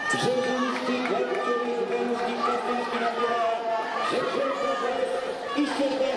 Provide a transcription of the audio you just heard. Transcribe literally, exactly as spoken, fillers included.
Rzeczywiście, jak wczoraj pomocnik kapitański nabiera, że Krzysztof jest i